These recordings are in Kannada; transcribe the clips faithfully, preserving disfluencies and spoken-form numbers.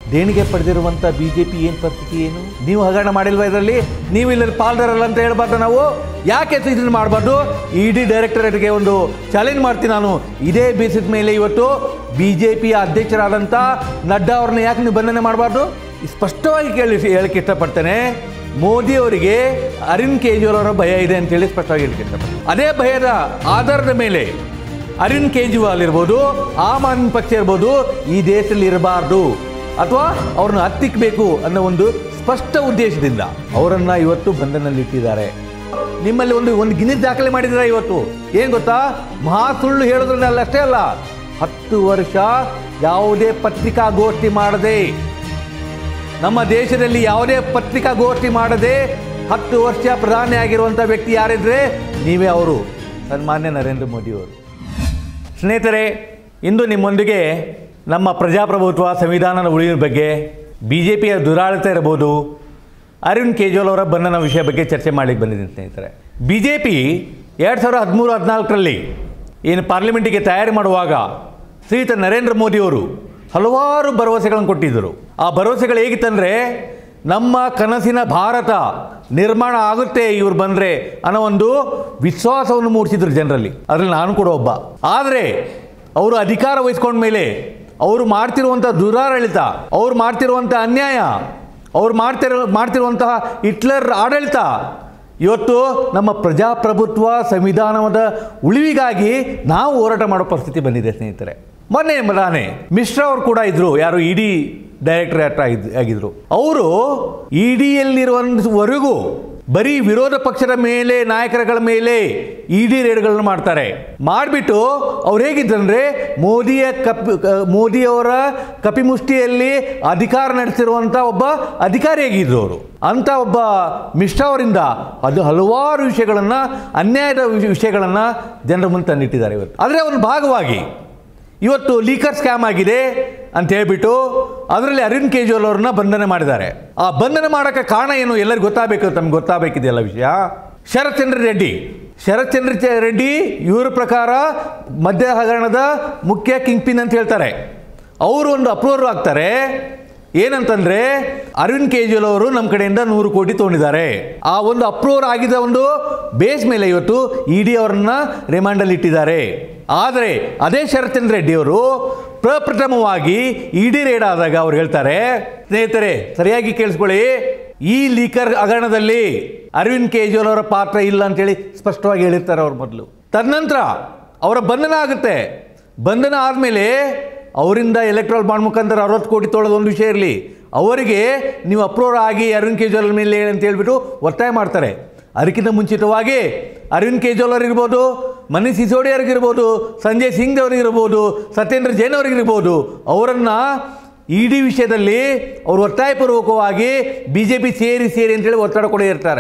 ದೇಣಿಗೆ ಪಡೆದಿರುವಂಥ ಬಿ ಜೆ ಪಿ ಏನು ಪರಿಸ್ಥಿತಿ ಏನು? ನೀವು ಹಗರಣ ಮಾಡಿಲ್ವಾ ಇದರಲ್ಲಿ? ನೀವು ಇಲ್ಲಿ ಪಾಲ್ದಾರಲ್ಲ ಅಂತ ಹೇಳ್ಬಾರ್ದು ನಾವು? ಯಾಕೆ ಇದನ್ನು ಮಾಡಬಾರ್ದು? ಇ ಡಿ ಡೈರೆಕ್ಟರೇಟ್ಗೆ ಒಂದು ಚಾಲೆಂಜ್ ಮಾಡ್ತೀನಿ ನಾನು. ಇದೇ ಬೇಸಿಸ್ ಮೇಲೆ ಇವತ್ತು ಬಿ ಜೆ ಪಿಯ ಅಧ್ಯಕ್ಷರಾದಂಥ ನಡ್ಡಾ ಅವ್ರನ್ನ ಯಾಕೆ ನೀವು ಬಂಧನ ಮಾಡಬಾರ್ದು? ಸ್ಪಷ್ಟವಾಗಿ ಕೇಳಿ ಹೇಳಕ್ಕೆ ಇಷ್ಟಪಡ್ತೇನೆ. ಮೋದಿ ಅವರಿಗೆ ಅರವಿಂದ್ ಕೇಜ್ರಿವಾಲ್ ಅವರ ಭಯ ಇದೆ ಅಂತೇಳಿ ಸ್ಪಷ್ಟವಾಗಿ ಹೇಳಕ್ಕೆ ಇಷ್ಟಪಡ್ತೇನೆ. ಅದೇ ಭಯದ ಆಧಾರದ ಮೇಲೆ ಅರವಿಂದ್ ಕೇಜ್ರಿವಾಲ್ ಇರ್ಬೋದು, ಆಮ್ ಆದ್ಮಿ ಪಕ್ಷ ಇರ್ಬೋದು, ಈ ದೇಶದಲ್ಲಿ ಇರಬಾರ್ದು ಅಥವಾ ಅವ್ರನ್ನ ಹತ್ತಿಕ್ಕಬೇಕು ಅನ್ನೋ ಒಂದು ಸ್ಪಷ್ಟ ಉದ್ದೇಶದಿಂದ ಅವರನ್ನ ಇವತ್ತು ಬಂಧನದಲ್ಲಿಟ್ಟಿದ್ದಾರೆ. ನಿಮ್ಮಲ್ಲಿ ಒಂದು ಒಂದು ಗಿನ್ನಿಸ್ ದಾಖಲೆ ಮಾಡಿದ್ದಾರೆ ಇವತ್ತು. ಏನು ಗೊತ್ತಾ? ಮಹಾ ಸುಳ್ಳು ಹೇಳೋದ್ರಲ್ಲಿ ಅಷ್ಟೇ ಅಲ್ಲ, ಹತ್ತು ವರ್ಷ ಯಾವುದೇ ಪತ್ರಿಕಾಗೋಷ್ಠಿ ಮಾಡದೆ, ನಮ್ಮ ದೇಶದಲ್ಲಿ ಯಾವುದೇ ಪತ್ರಿಕಾಗೋಷ್ಠಿ ಮಾಡದೆ ಹತ್ತು ವರ್ಷ ಪ್ರಧಾನಿ ಆಗಿರುವಂಥ ವ್ಯಕ್ತಿ ಯಾರಿದ್ರೆ ನೀವೇ ಅವರು, ಸನ್ಮಾನ್ಯ ನರೇಂದ್ರ ಮೋದಿ ಅವರು. ಸ್ನೇಹಿತರೆ, ಇಂದು ನಿಮ್ಮೊಂದಿಗೆ ನಮ್ಮ ಪ್ರಜಾಪ್ರಭುತ್ವ ಸಂವಿಧಾನದ ಉಳಿವಿನ ಬಗ್ಗೆ, ಬಿ ಜೆ ಪಿಯ ದುರಾಡಳಿತ ಇರಬಹುದು, ಅರವಿಂದ್ ಕೇಜ್ರಿವಾಲ್ ಅವರ ಬಂಧನ ವಿಷಯ ಬಗ್ಗೆ ಚರ್ಚೆ ಮಾಡಲಿಕ್ಕೆ ಬಂದಿದ್ದೀನಿ ಸ್ನೇಹಿತರೆ. ಬಿ ಜೆ ಪಿ ಎರಡು ಸಾವಿರದ ಹದಿಮೂರು ಹದಿನಾಲ್ಕರಲ್ಲಿ ಏನು ಪಾರ್ಲಿಮೆಂಟಿಗೆ ತಯಾರಿ ಮಾಡುವಾಗ ಶ್ರೀಯುತ ನರೇಂದ್ರ ಮೋದಿಯವರು ಹಲವಾರು ಭರವಸೆಗಳನ್ನು ಕೊಟ್ಟಿದ್ದರು. ಆ ಭರವಸೆಗಳು ಹೇಗಿತ್ತಂದರೆ, ನಮ್ಮ ಕನಸಿನ ಭಾರತ ನಿರ್ಮಾಣ ಆಗುತ್ತೆ ಇವರು ಬಂದರೆ ಅನ್ನೋ ಒಂದು ವಿಶ್ವಾಸವನ್ನು ಮೂಡಿಸಿದ್ರು ಜನರಲ್ಲಿ. ಅದರಲ್ಲಿ ನಾನು ಕೂಡ ಒಬ್ಬ. ಆದರೆ ಅವರು ಅಧಿಕಾರ ವಹಿಸ್ಕೊಂಡ ಮೇಲೆ ಅವರು ಮಾಡ್ತಿರುವಂಥ ದುರಾಡಳಿತ, ಅವ್ರು ಮಾಡ್ತಿರುವಂಥ ಅನ್ಯಾಯ, ಅವ್ರು ಮಾಡ್ತಿರೋ ಮಾಡ್ತಿರುವಂತಹ ಹಿಟ್ಲರ್ ಆಡಳಿತ ಇವತ್ತು ನಮ್ಮ ಪ್ರಜಾಪ್ರಭುತ್ವ ಸಂವಿಧಾನದ ಉಳಿವಿಗಾಗಿ ನಾವು ಹೋರಾಟ ಮಾಡೋ ಪರಿಸ್ಥಿತಿ ಬಂದಿದೆ ಸ್ನೇಹಿತರೆ. ಮೊನ್ನೆ ಮೊನ್ನೆ ಮಿಶ್ರಾ ಅವರು ಕೂಡ ಇದ್ರು, ಯಾರು ಇ ಡಿ ಡೈರೆಕ್ಟರೇಟ್ ಆಗಿದ್ರು. ಅವರು ಇ ಡಿಯಲ್ಲಿರುವವರೆಗೂ ಬರೀ ವಿರೋಧ ಪಕ್ಷದ ಮೇಲೆ, ನಾಯಕರುಗಳ ಮೇಲೆ ಇ ಡಿ ರೇಡ್ಗಳನ್ನು ಮಾಡ್ತಾರೆ. ಮಾಡಿಬಿಟ್ಟು ಅವ್ರು ಹೇಗಿದ್ದಂದ್ರೆ, ಮೋದಿಯ ಕಪಿ ಮೋದಿಯವರ ಕಪಿಮುಷ್ಟಿಯಲ್ಲಿ ಅಧಿಕಾರ ನಡೆಸಿರುವಂಥ ಒಬ್ಬ ಅಧಿಕಾರಿ ಹೇಗಿದ್ರು ಅವರು. ಅಂತ ಒಬ್ಬ ಮಿಶ್ರಾ ಅವರಿಂದ ಅದು ಹಲವಾರು ವಿಷಯಗಳನ್ನು, ಅನ್ಯಾಯದ ವಿಷಯಗಳನ್ನು ಜನರ ಮುಂದೆ ತಂದಿಟ್ಟಿದ್ದಾರೆ ಇವತ್ತು. ಅದರ ಒಂದು ಭಾಗವಾಗಿ ಇವತ್ತು ಲೀಕರ್ ಸ್ಕ್ಯಾಮ್ ಆಗಿದೆ ಅಂತ ಹೇಳ್ಬಿಟ್ಟು ಅದರಲ್ಲಿ ಅರವಿಂದ್ ಕೇಜ್ರಿವಾಲ್ ಅವ್ರನ್ನ ಬಂಧನ ಮಾಡಿದ್ದಾರೆ. ಆ ಬಂಧನ ಮಾಡೋಕ್ಕೆ ಕಾರಣ ಏನು ಎಲ್ಲರಿಗೂ ಗೊತ್ತಾಗಬೇಕು, ತಮ್ಗೆ ಗೊತ್ತಾಗಬೇಕಿದೆಯಲ್ಲ ವಿಷಯ. ಶರತ್ ಚಂದ್ರ ರೆಡ್ಡಿ ಶರತ್ ಚಂದ್ರ ರೆಡ್ಡಿ ಇವರ ಪ್ರಕಾರ ಮದ್ಯ ಹಗರಣದ ಮುಖ್ಯ ಕಿಂಗ್ ಪಿನ್ ಅಂತ ಹೇಳ್ತಾರೆ. ಅವರು ಒಂದು ಅಪ್ರೂವರ್ ಆಗ್ತಾರೆ. ಏನಂತಂದ್ರೆ, ಅರವಿಂದ್ ಕೇಜ್ರಿವಾಲ್ ಅವರು ನಮ್ಮ ಕಡೆಯಿಂದ ನೂರು ಕೋಟಿ ತೊಗೊಂಡಿದ್ದಾರೆ. ಆ ಒಂದು ಅಪ್ರೂವರ್ ಆಗಿದ್ದ ಒಂದು ಬೇಸ್ ಮೇಲೆ ಇವತ್ತು ಇ ಡಿ ಅವರನ್ನ ರಿಮಾಂಡಲ್ಲಿ ಇಟ್ಟಿದ್ದಾರೆ. ಆದರೆ ಅದೇ ಶರತ್ ಚಂದ್ರ ರೆಡ್ಡಿ ಅವರು ಪ್ರಪ್ರಥಮವಾಗಿ ಇ ಡಿ ರೇಡ್ ಆದಾಗ ಅವ್ರು ಹೇಳ್ತಾರೆ, ಸ್ನೇಹಿತರೆ ಸರಿಯಾಗಿ ಕೇಳಿಸ್ಕೊಳ್ಳಿ, ಈ ಲೀಕರ್ ಹಗರಣದಲ್ಲಿ ಅರವಿಂದ್ ಕೇಜ್ರಿವಾಲ್ ಅವರ ಪಾತ್ರ ಇಲ್ಲ ಅಂತೇಳಿ ಸ್ಪಷ್ಟವಾಗಿ ಹೇಳಿರ್ತಾರೆ ಅವ್ರ ಮೊದಲು. ತದನಂತರ ಅವರ ಬಂಧನ ಆಗುತ್ತೆ. ಬಂಧನ ಆದಮೇಲೆ ಅವರಿಂದ ಎಲೆಕ್ಟ್ರಲ್ ಬಾಂಡ್ ಮುಖಾಂತರ ಅರವತ್ತು ಕೋಟಿ ತೊಗೊಳ್ಳೋದು ಒಂದು ವಿಷಯ ಇರಲಿ, ಅವರಿಗೆ ನೀವು ಅಪ್ರೂವರ್ ಆಗಿ ಅರವಿಂದ್ ಕೇಜ್ರಿವಾಲ್ ಮೇಲೆ ಅಂತ ಹೇಳ್ಬಿಟ್ಟು ಒತ್ತಾಯ ಮಾಡ್ತಾರೆ. ಅದಕ್ಕಿಂತ ಮುಂಚಿತವಾಗಿ ಅರವಿಂದ್ ಕೇಜ್ರಿವಾಲ್ ಅವರಿರ್ಬೋದು, ಮನೀಶ್ ಸಿಸೋಡಿಯಾ ಅವರಿಗಿರ್ಬೋದು, ಸಂಜಯ್ ಸಿಂಗ್ ಅವರಿಗಿರ್ಬೋದು, ಸತ್ಯೇಂದ್ರ ಜೈನ್ ಅವರಿಗಿರ್ಬೋದು, ಅವರನ್ನು ಇ ಡಿ ವಿಷಯದಲ್ಲಿ ಅವರು ಒತ್ತಾಯಪೂರ್ವಕವಾಗಿ ಬಿ ಜೆ ಪಿ ಸೇರಿ ಸೇರಿ ಅಂತೇಳಿ ಒತ್ತಡ ಕೊಡೇ ಇರ್ತಾರೆ.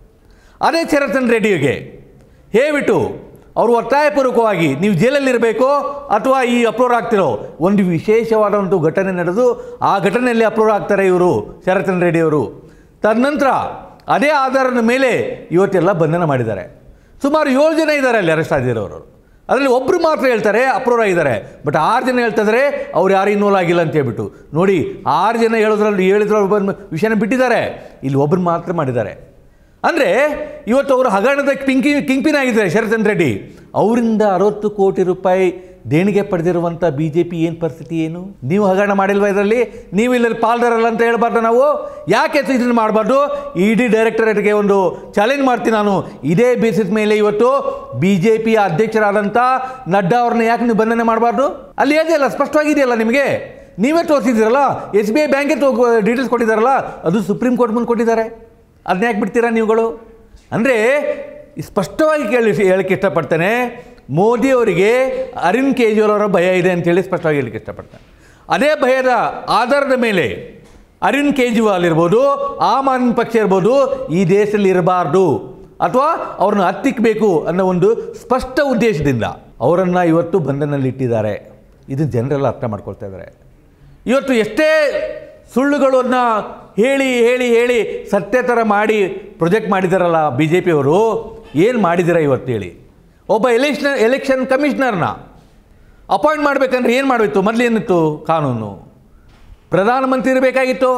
ಅದೇ ಶರತ್ ಚಂದ್ರ ರೆಡ್ಡಿಗೆ ಹೇಳ್ಬಿಟ್ಟು ಅವರು ಒತ್ತಾಯಪೂರ್ವಕವಾಗಿ ನೀವು ಜೈಲಲ್ಲಿರಬೇಕು ಅಥವಾ ಈ ಅಪ್ರೂವರ್ ಆಗ್ತಿರೋ ಒಂದು ವಿಶೇಷವಾದಂಥ ಘಟನೆ ನಡೆದು ಆ ಘಟನೆಯಲ್ಲಿ ಅಪ್ರೂವರ್ ಆಗ್ತಾರೆ ಇವರು ಶರತ್ ಚಂದ್ರ ರೆಡ್ಡಿ ಅವರು. ತದನಂತರ ಅದೇ ಆಧಾರದ ಮೇಲೆ ಇವತ್ತೆಲ್ಲ ಬಂಧನ ಮಾಡಿದ್ದಾರೆ. ಸುಮಾರು ಏಳು ಜನ ಇದ್ದಾರೆ ಅಲ್ಲಿ ಅರೆಸ್ಟ್ ಆಗಿರೋರು. ಅದರಲ್ಲಿ ಒಬ್ಬರು ಮಾತ್ರ ಹೇಳ್ತಾರೆ ಅಪ್ರೂವರ್ ಆಗಿದ್ದಾರೆ, ಬಟ್ ಆರು ಜನ ಹೇಳ್ತಿದ್ರೆ ಅವ್ರು ಯಾರು ಇನ್ವಾಲ್ವ್ ಆಗಿಲ್ಲ ಅಂತ ಹೇಳ್ಬಿಟ್ಟು. ನೋಡಿ, ಆರು ಜನ ಹೇಳೋದ್ರಲ್ಲಿ ಹೇಳಿದ್ರಲ್ಲಿ ವಿಷಯನ ಬಿಟ್ಟಿದ್ದಾರೆ, ಇಲ್ಲಿ ಒಬ್ಬರು ಮಾತ್ರ ಮಾಡಿದ್ದಾರೆ. ಅಂದರೆ ಇವತ್ತು ಅವರು ಹಗರಣದ ಪಿಂಕಿ ಕಿಂಗ್ಪಿನ್ ಆಗಿದ್ದಾರೆ ಶರತ್ ಚಂದ್ರ ರೆಡ್ಡಿ. ಅವರಿಂದ ಅರವತ್ತು ಕೋಟಿ ರೂಪಾಯಿ ದೇಣಿಗೆ ಪಡೆದಿರುವಂಥ ಬಿ ಜೆ ಪಿ ಏನು ಪರಿಸ್ಥಿತಿ ಏನು? ನೀವು ಹಗರಣ ಮಾಡಿಲ್ವಾ ಇದರಲ್ಲಿ? ನೀವು ಇಲ್ಲಿ ಪಾಲ್ದಾರಲ್ಲ ಅಂತ ಹೇಳ್ಬಾರ್ದು ನಾವು? ಯಾಕೆ ಇದನ್ನು ಮಾಡಬಾರ್ದು? ಇ ಡಿ ಡೈರೆಕ್ಟರೇಟ್ಗೆ ಒಂದು ಚಾಲೆಂಜ್ ಮಾಡ್ತೀನಿ ನಾನು. ಇದೇ ಬೇಸಿಸ್ ಮೇಲೆ ಇವತ್ತು ಬಿ ಜೆ ಪಿಯ ಅಧ್ಯಕ್ಷರಾದಂಥ ನಡ್ಡಾ ಅವ್ರನ್ನ ಯಾಕೆ ನೀವು ಬಂಧನ ಮಾಡಬಾರ್ದು? ಅಲ್ಲಿ ಇದೆಯಲ್ಲ, ಸ್ಪಷ್ಟವಾಗಿದೆಯಲ್ಲ ನಿಮಗೆ, ನೀವೇ ತೋರಿಸಿದ್ದೀರಲ್ಲ. ಎಸ್ ಬಿ ಐ ಬ್ಯಾಂಕೇ ತೋ ಡೀಟೇಲ್ಸ್ ಕೊಟ್ಟಿದ್ದಾರಲ್ಲ, ಅದು ಸುಪ್ರೀಂ ಕೋರ್ಟ್ ಮುಂದೆ ಕೊಟ್ಟಿದ್ದಾರೆ. ಅದನ್ನ ಯಾಕೆ ಬಿಡ್ತೀರಾ ನೀವುಗಳು? ಅಂದರೆ ಸ್ಪಷ್ಟವಾಗಿ ಕೇಳಿ ಹೇಳಕ್ಕೆ ಇಷ್ಟಪಡ್ತೇನೆ, ಮೋದಿಯವರಿಗೆ ಅರವಿಂದ್ ಕೇಜ್ರಿವಾಲ್ ಅವರ ಭಯ ಇದೆ ಅಂತೇಳಿ ಸ್ಪಷ್ಟವಾಗಿ ಹೇಳಕ್ಕೆ ಇಷ್ಟಪಡ್ತೇನೆ. ಅದೇ ಭಯದ ಆಧಾರದ ಮೇಲೆ ಅರವಿಂದ್ ಕೇಜ್ರಿವಾಲ್ ಇರ್ಬೋದು, ಆಮ್ ಆದ್ಮಿ ಪಕ್ಷ ಇರ್ಬೋದು, ಈ ದೇಶದಲ್ಲಿ ಇರಬಾರ್ದು ಅಥವಾ ಅವ್ರನ್ನ ಹತ್ತಿಕ್ಕಬೇಕು ಅನ್ನೋ ಒಂದು ಸ್ಪಷ್ಟ ಉದ್ದೇಶದಿಂದ ಅವರನ್ನು ಇವತ್ತು ಬಂಧನದಲ್ಲಿಟ್ಟಿದ್ದಾರೆ. ಇದನ್ನು ಜನರೆಲ್ಲ ಅರ್ಥ ಮಾಡ್ಕೊಳ್ತಾ ಇದ್ದಾರೆ. ಇವತ್ತು ಎಷ್ಟೇ ಸುಳ್ಳುಗಳನ್ನು ಹೇಳಿ ಹೇಳಿ ಹೇಳಿ ಸತ್ಯ ಥರ ಮಾಡಿ ಪ್ರೊಜೆಕ್ಟ್ ಮಾಡಿದಾರಲ್ಲ ಬಿ ಜೆ ಪಿಯವರು, ಏನು ಮಾಡಿದ್ದೀರ ಇವತ್ತು ಹೇಳಿ? ಒಬ್ಬ ಎಲೆಕ್ಷನ್ ಎಲೆಕ್ಷನ್ ಕಮಿಷನರ್ನ ಅಪಾಯಿಂಟ್ ಮಾಡಬೇಕಂದ್ರೆ ಏನು ಮಾಡಬೇಕು? ಮೊದಲೇನಿತ್ತು ಕಾನೂನು? ಪ್ರಧಾನಮಂತ್ರಿ ಇರಬೇಕಾಗಿತ್ತು,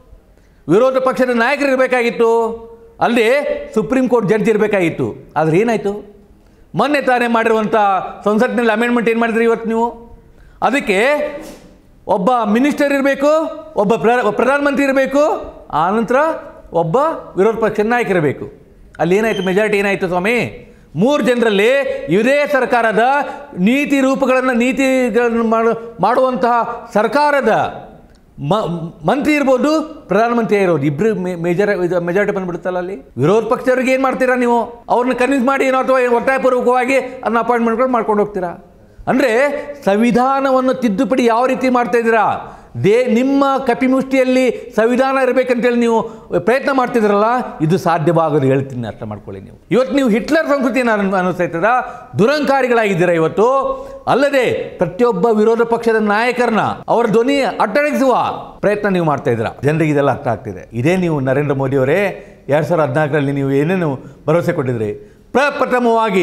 ವಿರೋಧ ಪಕ್ಷದ ನಾಯಕರು ಇರಬೇಕಾಗಿತ್ತು, ಅಲ್ಲಿ ಸುಪ್ರೀಂ ಕೋರ್ಟ್ ಜಡ್ಜ್ ಇರಬೇಕಾಗಿತ್ತು. ಆದರೆ ಏನಾಯಿತು? ಮೊನ್ನೆ ತಾನೇ ಮಾಡಿರುವಂಥ ಸಂಸತ್ನಲ್ಲಿ ಅಮೆಂಡ್ಮೆಂಟ್ ಏನು ಮಾಡಿದ್ರಿ ಇವತ್ತು ನೀವು? ಅದಕ್ಕೆ ಒಬ್ಬ ಮಿನಿಸ್ಟರ್ ಇರಬೇಕು, ಒಬ್ಬ ಪ್ರಧಾನಮಂತ್ರಿ ಇರಬೇಕು, ಆನಂತರ ಒಬ್ಬ ವಿರೋಧ ಪಕ್ಷದ ನಾಯಕರಿರಬೇಕು. ಅಲ್ಲಿ ಏನಾಯಿತು? ಮೆಜಾರಿಟಿ ಏನಾಯಿತು ಸ್ವಾಮಿ? ಮೂರು ಜನರಲ್ಲಿ ಇದೇ ಸರ್ಕಾರದ ನೀತಿ ರೂಪಗಳನ್ನು ನೀತಿಗಳನ್ನು ಮಾಡು ಮಾಡುವಂತಹ ಸರ್ಕಾರದ ಮ ಮಂತ್ರಿ ಇರ್ಬೋದು, ಪ್ರಧಾನಮಂತ್ರಿ ಇರೋದು, ಇಬ್ಬರು ಮೇಜರ್ ಮೆಜಾರಿಟಿ ಬಂದುಬಿಡುತ್ತಲ್ಲ. ಅಲ್ಲಿ ವಿರೋಧ ಪಕ್ಷದವ್ರಿಗೆ ಏನು ಮಾಡ್ತೀರಾ ನೀವು? ಅವ್ರನ್ನ ಕನ್ವಿನ್ಸ್ ಮಾಡಿ ಏನೋ ಅಥವಾ ಒತ್ತಾಯಪೂರ್ವಕವಾಗಿ ಅದನ್ನ ಅಪಾಯಿಂಟ್ಮೆಂಟ್ಗಳು ಮಾಡ್ಕೊಂಡು ಹೋಗ್ತೀರಾ. ಅಂದರೆ ಸಂವಿಧಾನವನ್ನು ತಿದ್ದುಪಡಿ ಯಾವ ರೀತಿ ಮಾಡ್ತಾ ಇದ್ದೀರಾ? ದೇ ನಿಮ್ಮ ಕಪಿಮುಷ್ಟಿಯಲ್ಲಿ ಸಂವಿಧಾನ ಇರಬೇಕಂತೇಳಿ ನೀವು ಪ್ರಯತ್ನ ಮಾಡ್ತಿದ್ರಲ್ಲ, ಇದು ಸಾಧ್ಯವಾಗೋದು ಹೇಳ್ತೀನಿ, ಅರ್ಥ ಮಾಡ್ಕೊಳ್ಳಿ. ನೀವು ಇವತ್ತು ನೀವು ಹಿಟ್ಲರ್ ಸಂಸ್ಕೃತಿಯನ್ನು ಅನುಸರಿಸಿದ ದುರಂಕಾರಿಗಳಾಗಿದ್ದೀರಾ ಇವತ್ತು. ಅಲ್ಲದೆ ಪ್ರತಿಯೊಬ್ಬ ವಿರೋಧ ಪಕ್ಷದ ನಾಯಕರನ್ನ ಅವರ ಧ್ವನಿ ಅಟ್ಟಡಗಿಸುವ ಪ್ರಯತ್ನ ನೀವು ಮಾಡ್ತಾ ಇದ್ದೀರಾ. ಜನರಿಗೆ ಇದೆಲ್ಲ ಅರ್ಥ ಆಗ್ತಿದೆ. ಇದೇ ನೀವು ನರೇಂದ್ರ ಮೋದಿ ಅವರೇ ಎರಡು ಸಾವಿರದ ಹದಿನಾಲ್ಕರಲ್ಲಿ ನೀವು ಏನೇನು ಭರವಸೆ ಕೊಟ್ಟಿದ್ರಿ? ಪ್ರಪ್ರಥಮವಾಗಿ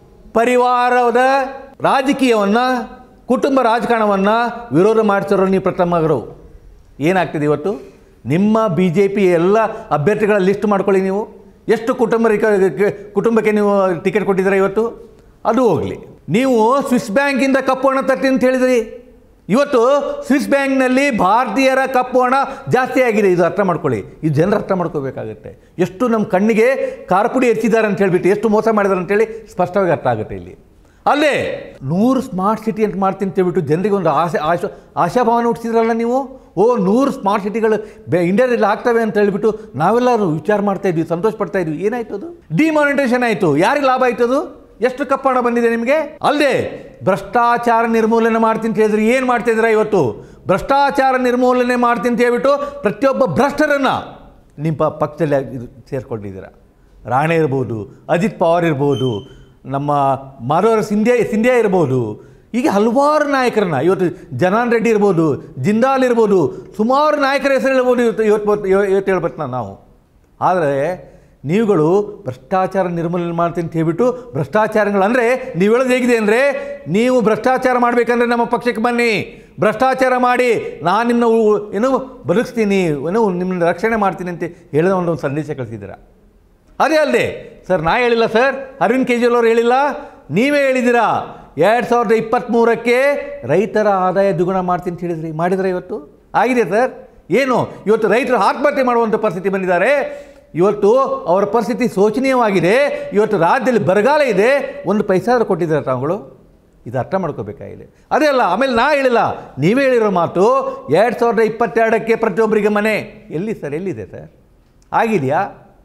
ಪರಿವಾರದ ರಾಜಕೀಯವನ್ನು, ಕುಟುಂಬ ರಾಜಕಾರಣವನ್ನು ವಿರೋಧ ಮಾಡ್ತಿರೋ ನೀವು ಪ್ರಥಮರು. ಏನಾಗ್ತಿದೆ ಇವತ್ತು? ನಿಮ್ಮ ಬಿ ಜೆ ಪಿ ಎಲ್ಲ ಅಭ್ಯರ್ಥಿಗಳ ಲಿಸ್ಟ್ ಮಾಡ್ಕೊಳ್ಳಿ. ನೀವು ಎಷ್ಟು ಕುಟುಂಬ ಕುಟುಂಬಕ್ಕೆ ನೀವು ಟಿಕೆಟ್ ಕೊಟ್ಟಿದ್ದೀರಾ ಇವತ್ತು? ಅದು ಹೋಗಲಿ. ನೀವು ಸ್ವಿಸ್ ಬ್ಯಾಂಕಿಂದ ಕಪ್ಪು ಹಣ ತರ್ತೀನಿ ಅಂತ ಹೇಳಿದ್ರಿ. ಇವತ್ತು ಸ್ವಿಸ್ ಬ್ಯಾಂಕ್ನಲ್ಲಿ ಭಾರತೀಯರ ಕಪ್ಪು ಹಣ ಜಾಸ್ತಿ ಆಗಿದೆ. ಇದು ಅರ್ಥ ಮಾಡ್ಕೊಳ್ಳಿ. ಇದು ಜನರು ಅರ್ಥ ಮಾಡ್ಕೋಬೇಕಾಗುತ್ತೆ. ಎಷ್ಟು ನಮ್ಮ ಕಣ್ಣಿಗೆ ಖಾರಪುಡಿ ಹೆಚ್ಚಿದ್ದಾರೆ ಅಂತ ಹೇಳಿಬಿಟ್ಟು ಎಷ್ಟು ಮೋಸ ಮಾಡಿದ್ದಾರೆ ಅಂತೇಳಿ ಸ್ಪಷ್ಟವಾಗಿ ಅರ್ಥ ಆಗುತ್ತೆ. ಇಲ್ಲಿ ಅಲ್ಲೇ ನೂರು ಸ್ಮಾರ್ಟ್ ಸಿಟಿ ಅಂತ ಮಾಡ್ತೀನಿ ಅಂತ ಹೇಳ್ಬಿಟ್ಟು ಜನರಿಗೆ ಒಂದು ಆಸೆ ಆಶಾ ಆಶಾಭಾವನೆ ಹುಟ್ಟಿಸಿದ್ರಲ್ಲ ನೀವು. ಓ, ನೂರು ಸ್ಮಾರ್ಟ್ ಸಿಟಿಗಳು ಬೆ ಇಂಡಿಯಾದಲ್ಲಿ ಆಗ್ತವೆ ಅಂತ ಹೇಳಿಬಿಟ್ಟು ನಾವೆಲ್ಲರೂ ವಿಚಾರ ಮಾಡ್ತಾ ಇದ್ವಿ, ಸಂತೋಷ ಪಡ್ತಾ ಇದ್ವಿ. ಏನಾಯ್ತು? ಅದು ಡಿಮಾನಿಟೈಸೇಷನ್ ಆಯಿತು. ಯಾರಿಗೆ ಲಾಭ ಆಯ್ತು? ಅದು ಎಷ್ಟು ಕಪ್ಪು ಹಣ ಬಂದಿದೆ ನಿಮಗೆ? ಅಲ್ಲದೆ ಭ್ರಷ್ಟಾಚಾರ ನಿರ್ಮೂಲನೆ ಮಾಡ್ತೀನಿ ಅಂತ ಹೇಳಿದ್ರೆ ಏನು ಮಾಡ್ತಾ ಇದ್ದೀರಾ ಇವತ್ತು? ಭ್ರಷ್ಟಾಚಾರ ನಿರ್ಮೂಲನೆ ಮಾಡ್ತೀನಿ ಅಂತ ಹೇಳ್ಬಿಟ್ಟು ಪ್ರತಿಯೊಬ್ಬ ಭ್ರಷ್ಟರನ್ನು ನಿಮ್ಮ ಪಕ್ಷದಲ್ಲಿ ಇದು ಸೇರಿಕೊಂಡಿದ್ದೀರಾ. ರಾಣೆ ಇರ್ಬೋದು, ಅಜಿತ್ ಪವಾರ್ ಇರ್ಬೋದು, ನಮ್ಮ ಮಾಧವರ ಸಿಂಧ್ಯಾ ಸಿಂಧ್ಯಾ ಇರ್ಬೋದು, ಹೀಗೆ ಹಲವಾರು ನಾಯಕರನ್ನ, ಇವತ್ತು ಜನಾನ್ ರೆಡ್ಡಿ ಇರ್ಬೋದು, ಜಿಂದಾಲ್ ಇರ್ಬೋದು, ಸುಮಾರು ನಾಯಕರ ಹೆಸರು ಹೇಳ್ಬೋದು ಇವತ್ತು ಇವತ್ತು ಇವತ್ತು ಹೇಳ್ಬೇಕು ನಾವು. ಆದರೆ ನೀವುಗಳು ಭ್ರಷ್ಟಾಚಾರ ನಿರ್ಮೂಲನೆ ಮಾಡ್ತೀನಿ ಅಂತ ಹೇಳ್ಬಿಟ್ಟು ಭ್ರಷ್ಟಾಚಾರಗಳು ಅಂದರೆ ನೀವು ಹೇಳೋದು ಹೇಗಿದೆ ಅಂದರೆ, ನೀವು ಭ್ರಷ್ಟಾಚಾರ ಮಾಡಬೇಕಂದ್ರೆ ನಮ್ಮ ಪಕ್ಷಕ್ಕೆ ಬನ್ನಿ, ಭ್ರಷ್ಟಾಚಾರ ಮಾಡಿ ನಾನು ನಿಮ್ಮನ್ನ ಏನೋ ಬದುಕಿಸ್ತೀನಿ, ಏನೋ ನಿಮ್ಮನ್ನ ರಕ್ಷಣೆ ಮಾಡ್ತೀನಿ ಅಂತ ಹೇಳಿದ ಒಂದು ಸಂದೇಶ ಕಳಿಸಿದ್ದೀರಾ. ಅದೇ ಅಲ್ಲದೆ ಸರ್, ನಾ ಹೇಳಿಲ್ಲ ಸರ್, ಅರವಿಂದ್ ಕೇಜ್ರಿವಾಲ್ ಅವರು ಹೇಳಿಲ್ಲ, ನೀವೇ ಹೇಳಿದ್ದೀರಾ. ಎರಡು ಸಾವಿರದ ಇಪ್ಪತ್ತ್ಮೂರಕ್ಕೆ ರೈತರ ಆದಾಯ ದ್ವಿಗುಣ ಮಾಡ್ತೀನಿ ಅಂತ ಹೇಳಿದ್ರಿ. ಮಾಡಿದರೆ ಇವತ್ತು ಆಗಿದೆ ಸರ್? ಏನು ಇವತ್ತು ರೈತರು ಆತ್ಮಹತ್ಯೆ ಮಾಡುವಂಥ ಪರಿಸ್ಥಿತಿ ಬಂದಿದ್ದಾರೆ. ಇವತ್ತು ಅವರ ಪರಿಸ್ಥಿತಿ ಶೋಚನೀಯವಾಗಿದೆ. ಇವತ್ತು ರಾಜ್ಯದಲ್ಲಿ ಬರಗಾಲ ಇದೆ. ಒಂದು ಪೈಸಾದರೂ ಕೊಟ್ಟಿದ್ದಾರೆ ತಾವುಗಳು. ಇದು ಅರ್ಥ ಮಾಡ್ಕೋಬೇಕಾಗಿದೆ. ಅದೇ ಅಲ್ಲ, ಆಮೇಲೆ ನಾ ಹೇಳಿಲ್ಲ, ನೀವೇ ಹೇಳಿರೋ ಮಾತು, ಎರಡು ಸಾವಿರದ ಇಪ್ಪತ್ತೆರಡಕ್ಕೆ ಪ್ರತಿಯೊಬ್ಬರಿಗೆ ಮನೆ. ಎಲ್ಲಿ ಸರ್? ಎಲ್ಲಿದೆ ಸರ್? ಆಗಿದೆಯಾ?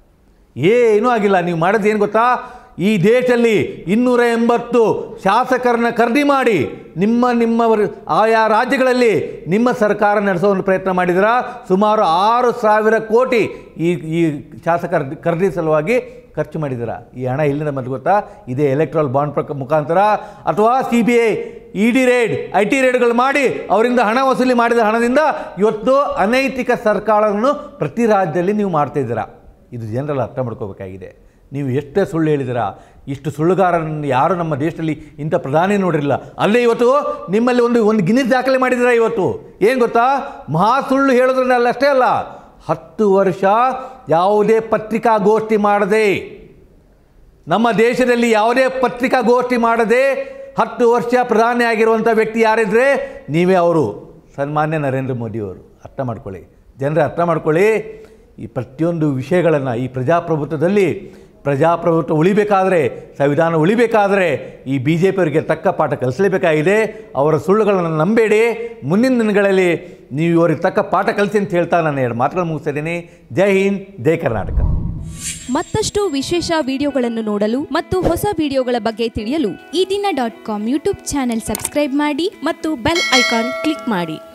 ಏನೂ ಆಗಿಲ್ಲ. ನೀವು ಮಾಡೋದು ಏನು ಗೊತ್ತಾ? ಈ ದೇಶದಲ್ಲಿ ಇನ್ನೂರ ಎಂಬತ್ತು ಶಾಸಕರನ್ನ ಖರೀದಿ ಮಾಡಿ ನಿಮ್ಮ ನಿಮ್ಮ ಆಯಾ ರಾಜ್ಯಗಳಲ್ಲಿ ನಿಮ್ಮ ಸರ್ಕಾರ ನಡೆಸೋ ಒಂದು ಪ್ರಯತ್ನ ಮಾಡಿದಿರಾ. ಸುಮಾರು ಆರು ಸಾವಿರ ಕೋಟಿ ಈ ಈ ಶಾಸಕರ ಖರೀದಿ ಸಲುವಾಗಿ ಖರ್ಚು ಮಾಡಿದ್ದೀರಾ. ಈ ಹಣ ಎಲ್ಲಿಂದ ಬಂದು ಗೊತ್ತಾ? ಇದೇ ಎಲೆಕ್ಟ್ರಲ್ ಬಾಂಡ್ ಪ್ರಕ ಮುಖಾಂತರ ಅಥವಾ C B I E D raid I T ರೇಡ್ಗಳು ಮಾಡಿ ಅವರಿಂದ ಹಣ ವಸೂಲಿ ಮಾಡಿದ ಹಣದಿಂದ ಇವತ್ತು ಅನೈತಿಕ ಸರ್ಕಾರವನ್ನು ಪ್ರತಿ ರಾಜ್ಯದಲ್ಲಿ ನೀವು ಮಾಡ್ತಾಯಿದ್ದೀರಾ. ಇದು ಜನರೆಲ್ಲ ಅರ್ಥ ಮಾಡ್ಕೋಬೇಕಾಗಿದೆ. ನೀವು ಎಷ್ಟೇ ಸುಳ್ಳು ಹೇಳಿದ್ದೀರಾ, ಇಷ್ಟು ಸುಳ್ಳುಗಾರರನ್ನು ಯಾರು ನಮ್ಮ ದೇಶದಲ್ಲಿ ಇಂಥ ಪ್ರಧಾನಿ ನೋಡಿರಲಿಲ್ಲ. ಅಲ್ಲೇ ಇವತ್ತು ನಿಮ್ಮಲ್ಲಿ ಒಂದು ಒಂದು ಗಿನ್ನಿಸ್ ದಾಖಲೆ ಮಾಡಿದ್ದೀರಾ. ಇವತ್ತು ಏನು ಗೊತ್ತಾ? ಮಹಾ ಸುಳ್ಳು ಹೇಳೋದ್ರಿಂದ ಅಲ್ಲ, ಅಷ್ಟೇ ಅಲ್ಲ, ಹತ್ತು ವರ್ಷ ಯಾವುದೇ ಪತ್ರಿಕಾಗೋಷ್ಠಿ ಮಾಡದೆ, ನಮ್ಮ ದೇಶದಲ್ಲಿ ಯಾವುದೇ ಪತ್ರಿಕಾಗೋಷ್ಠಿ ಮಾಡದೆ ಹತ್ತು ವರ್ಷ ಪ್ರಧಾನಿ ಆಗಿರುವಂಥ ವ್ಯಕ್ತಿ ಯಾರಿದ್ರೆ ನೀವೇ ಅವರು, ಸನ್ಮಾನ್ಯ ನರೇಂದ್ರ ಮೋದಿಯವರು. ಅರ್ಥ ಮಾಡ್ಕೊಳ್ಳಿ, ಜನರೇ ಅರ್ಥ ಮಾಡ್ಕೊಳ್ಳಿ. ಈ ಪ್ರತಿಯೊಂದು ವಿಷಯಗಳನ್ನು ಈ ಪ್ರಜಾಪ್ರಭುತ್ವದಲ್ಲಿ ಪ್ರಜಾಪ್ರಭುತ್ವ ಉಳಿಬೇಕಾದರೆ, ಸಂವಿಧಾನ ಉಳಿಬೇಕಾದರೆ ಈ ಬಿ ಜೆ ಪಿಯವರಿಗೆ ತಕ್ಕ ಪಾಠ ಕಲಿಸಲೇಬೇಕಾಗಿದೆ. ಅವರ ಸುಳ್ಳುಗಳನ್ನು ನಂಬೇಡಿ. ಮುಂದಿನ ದಿನಗಳಲ್ಲಿ ನೀವು ಇವರಿಗೆ ತಕ್ಕ ಪಾಠ ಕಲಿಸಿ ಅಂತ ಹೇಳ್ತಾ ನಾನು ಎರಡು ಮಾತುಗಳು ಮುಗಿಸ್ತಿದ್ದೀನಿ. ಜೈ ಹಿಂದ್, ಜೈ ಕರ್ನಾಟಕ. ಮತ್ತಷ್ಟು ವಿಶೇಷ ವಿಡಿಯೋಗಳನ್ನು ನೋಡಲು ಮತ್ತು ಹೊಸ ವಿಡಿಯೋಗಳ ಬಗ್ಗೆ ತಿಳಿಯಲು Ee Dina dot com YouTube channel subscribe ಮಾಡಿ ಮತ್ತು ಬೆಲ್ ಐಕಾನ್ ಕ್ಲಿಕ್ ಮಾಡಿ.